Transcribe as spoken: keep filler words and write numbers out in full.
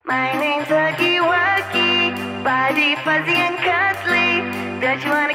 My name's Huggy Wuggy, body fuzzy and cuddly. Don't you want